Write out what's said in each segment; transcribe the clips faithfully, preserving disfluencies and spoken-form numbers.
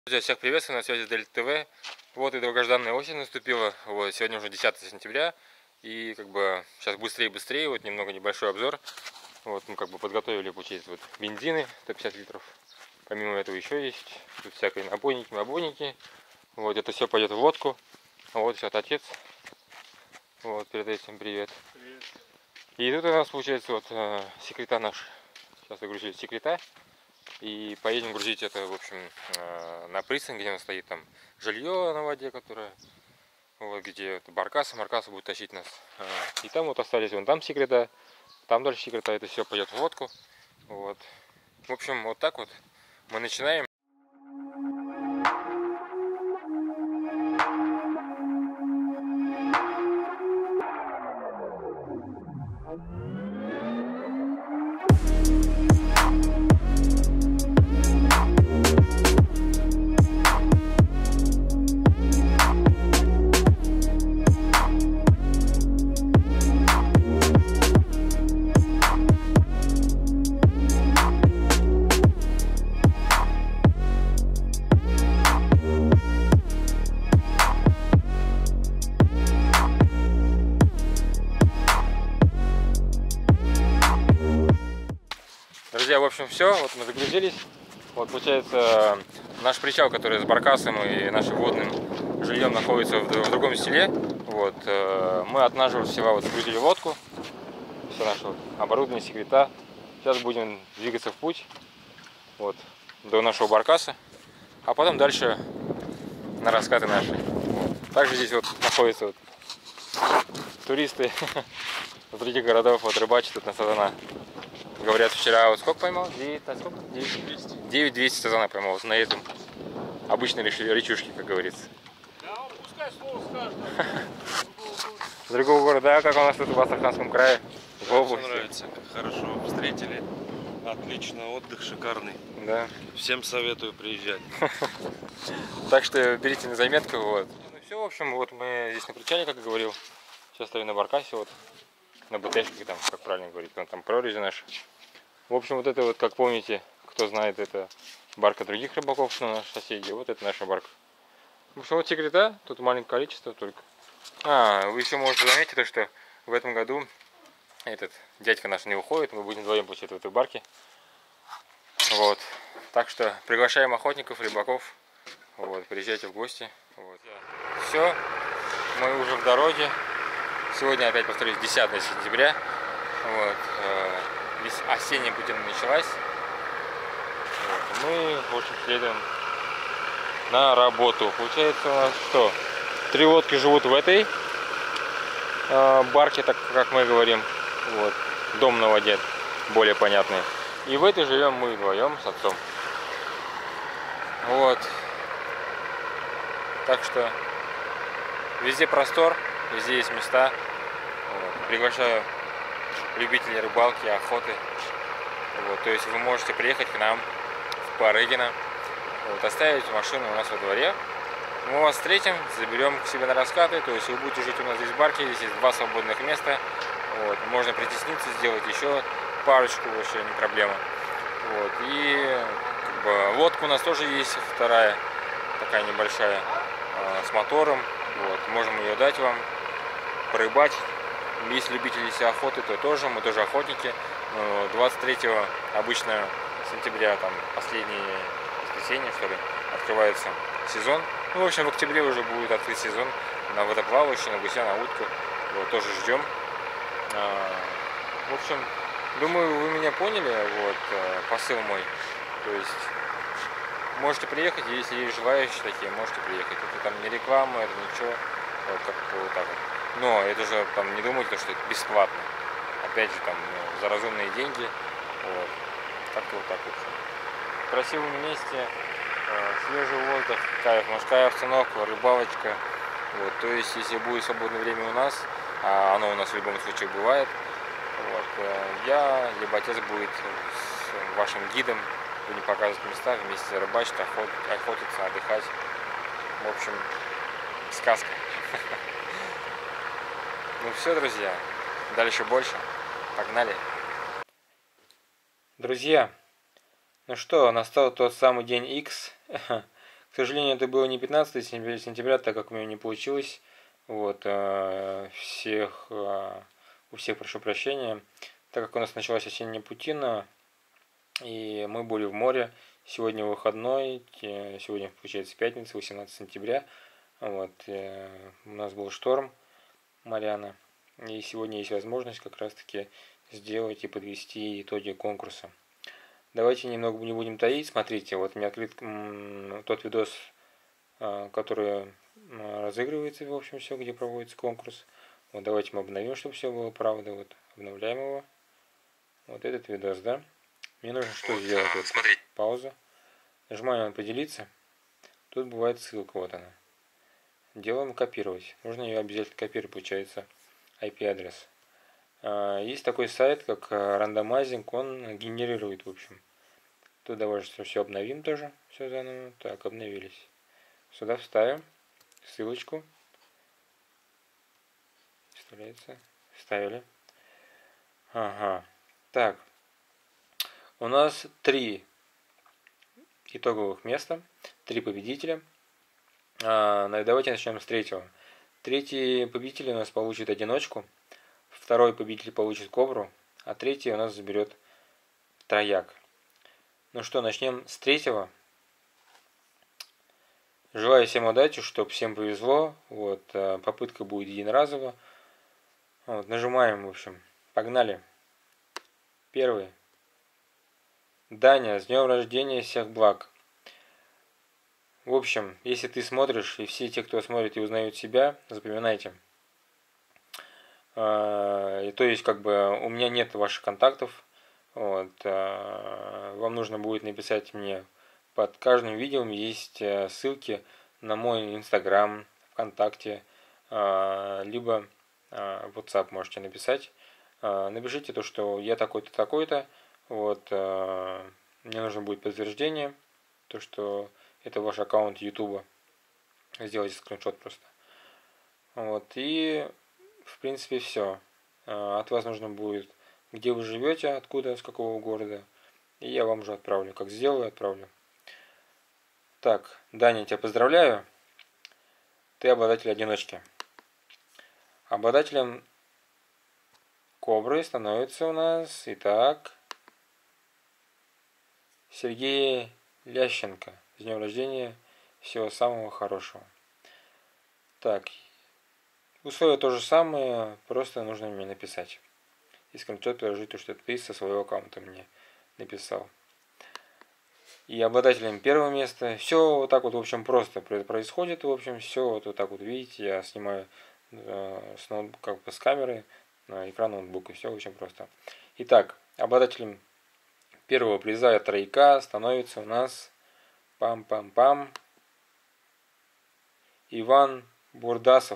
Друзья, всех приветствую, на связи Дельта ТВ. Вот и долгожданная осень наступила. Вот, сегодня уже десятое сентября. И как бы сейчас быстрее-быстрее, вот немного небольшой обзор. Вот мы как бы подготовили, получается, вот бензины сто пятьдесят литров. Помимо этого еще есть тут всякие набойники, набойники. Вот это все пойдет в лодку. Вот сейчас отец. Вот, передай всем привет. Привет. И тут у нас получается вот э, секрета наш. Сейчас загрузили секрета. И поедем грузить это, в общем, на пристань, где у нас стоит там жилье на воде, которое, вот, где баркасы, маркасы будут тащить нас. И там вот остались, вон там секрета, там дальше секрета, это все пойдет в лодку. Вот. В общем, вот так вот мы начинаем. Друзья, в общем, все, вот мы загрузились. Вот получается, наш причал, который с баркасом и нашим водным жильем находится в, в другом селе. Вот, мы от нашего села вот загрузили лодку, все наше вот оборудование, секрета. Сейчас будем двигаться в путь, вот, до нашего баркаса, а потом дальше на раскаты наши. Вот. Также здесь вот находятся вот туристы из других городов, вот рыбачат тут на сазана. Говорят, вчера вот сколько поймал? девять, а сколько? девять двести сазана поймал вот на этом обычной речушке, как говорится. Да, пускай слово скажет. С другого города, а как у нас тут в Астраханском крае? В области. Мне нравится, как хорошо встретили. Отлично, отдых шикарный. Да. Всем советую приезжать. Так что берите на заметку. Вот. Ну все, в общем, вот мы здесь на причале, как и говорил. Сейчас стою на баркасе, вот на БТшке, там, как правильно говорить, там прорези наши. В общем, вот это вот, как помните, кто знает, это барка других рыбаков, но наши соседи. Вот это наша барка. В общем, вот секрета, тут маленькое количество только. А, вы еще можете заметить, то, что в этом году этот дядька наш не уходит, мы будем вдвоем получать в этой барке. Вот. Так что приглашаем охотников, рыбаков. Вот, приезжайте в гости. Вот. Все, мы уже в дороге. Сегодня, опять повторюсь, десятое сентября. Вот. Осенняя путина началась. Вот. Мы, в общем, следуем на работу. Получается у нас что? Три лодки живут в этой э, барке, так как мы говорим. Вот. Дом на воде, более понятный. И в этой живем мы вдвоем с отцом. Вот. Так что везде простор, везде есть места. Вот. Приглашаю любителей рыбалки, охоты. Вот. То есть вы можете приехать к нам в Парыгино, вот, оставить машину у нас во дворе. Мы вас встретим, заберем к себе на раскаты. То есть вы будете жить у нас здесь в барке, здесь есть два свободных места. Вот. Можно притесниться, сделать еще парочку, вообще не проблема. Вот. И как бы, лодка у нас тоже есть, вторая, такая небольшая, э, с мотором. Вот. Можем ее дать вам, порыбачить. Если любители себе охоты, то тоже, мы тоже охотники. двадцать третьего обычно сентября, там последнее воскресенье, что ли, открывается сезон. Ну, в общем, в октябре уже будет открыт сезон на водоплавающий, на гуся, на утку. Вот, тоже ждем. В общем, думаю, вы меня поняли, вот, посыл мой. То есть, можете приехать, если есть желающие такие, можете приехать. Это там не реклама, это ничего, вот, как вот так вот. Но это же, там, не думайте, что это бесплатно. Опять же, там, ну, за разумные деньги. Вот. Как-то вот так вот. В красивом месте, свежий воздух, кайф, морская обстановка, рыбалочка. Вот. То есть, если будет свободное время у нас, а оно у нас в любом случае бывает, вот, я, либо отец будет с вашим гидом, будем показывать места, вместе рыбачить, охот, охотиться, отдыхать. В общем, сказка. Ну все, друзья, дальше больше. Погнали. Друзья, ну что, настал тот самый день X, К сожалению, это было не пятнадцатое сентября, так как у меня не получилось. Вот, всех, у всех прошу прощения. Так как у нас началась осенняя путина, и мы были в море. Сегодня выходной, сегодня, получается, пятница, восемнадцатое сентября. Вот, у нас был шторм моряна. И сегодня есть возможность как раз-таки сделать и подвести итоги конкурса. Давайте немного не будем таить. Смотрите, вот у меня открыт тот видос, который разыгрывается, в общем, все, где проводится конкурс. Вот давайте мы обновим, чтобы все было правда. Вот обновляем его. Вот этот видос, да? Мне нужно что вот, сделать? Вот, пауза. Нажимаем на поделиться. Тут бывает ссылка, вот она. Делаем копировать. Нужно ее обязательно копировать, получается, ай пи адрес. Есть такой сайт, как Randomizing, он генерирует, в общем. Тут давайте все обновим тоже, все заново. Так, обновились. Сюда вставим ссылочку. Вставляется. Вставили. Ага. Так. У нас три итоговых места, три победителя. А, давайте начнем с третьего. Третий победитель у нас получит одиночку. Второй победитель получит кобру, а третий у нас заберет трояк. Ну что, начнем с третьего. Желаю всем удачи, чтобы всем повезло. Вот, попытка будет единоразово. Вот, нажимаем, в общем. Погнали. Первый. Даня, с днем рождения, всех благ. В общем, если ты смотришь, и все те, кто смотрит и узнают себя, запоминайте. И то есть, как бы, у меня нет ваших контактов. Вот, вам нужно будет написать мне. Под каждым видео есть ссылки на мой Инстаграм, ВКонтакте, либо WhatsApp можете написать. Напишите то, что я такой-то, такой-то. Вот, мне нужно будет подтверждение, то, что это ваш аккаунт YouTube. Сделайте скриншот просто. Вот, и в принципе все. От вас нужно будет, где вы живете, откуда, с какого города. И я вам уже отправлю. Как сделаю, отправлю. Так, Даня, тебя поздравляю. Ты обладатель одиночки. Обладателем кобры становится у нас, итак, Сергей Лященко. С днем рождения. Всего самого хорошего. Так. Условия то же самое, просто нужно мне написать. И скриншот приложить то, что ты со своего аккаунта мне написал. И обладателем первого места. Все вот так вот, в общем, просто происходит. В общем, все вот, вот так вот, видите, я снимаю э, с ноутбука, как бы с камеры, на экран ноутбука. Все очень просто. Итак, обладателем первого приза тройка становится у нас пам-пам-пам Иван Бурдасов.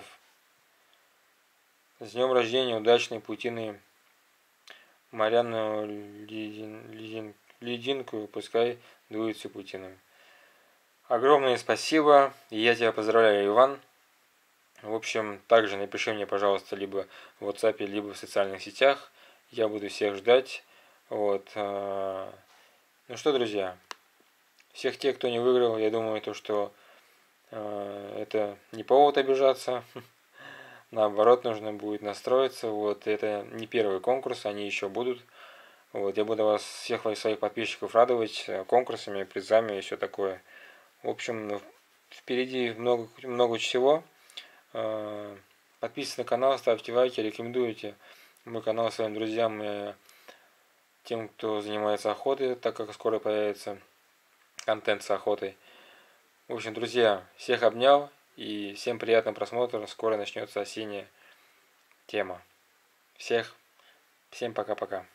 С днем рождения, удачной путины Марьяну Лединку, пускай дуется путиным. Огромное спасибо, и я тебя поздравляю, Иван. В общем, также напиши мне, пожалуйста, либо в WhatsApp, либо в социальных сетях. Я буду всех ждать. Вот. Ну что, друзья, всех тех, кто не выиграл, я думаю, то, что это не повод обижаться. Наоборот, нужно будет настроиться. Вот, это не первый конкурс, они еще будут. Вот, я буду вас, всех своих подписчиков, радовать конкурсами, призами и все такое. В общем, впереди много, много всего. Подписывайтесь на канал, ставьте лайки, рекомендуйте мой канал своим друзьям и тем, кто занимается охотой, так как скоро появится контент с охотой. В общем, друзья, всех обнял. И всем приятного просмотра. Скоро начнется осенняя тема. Всех, всем пока-пока.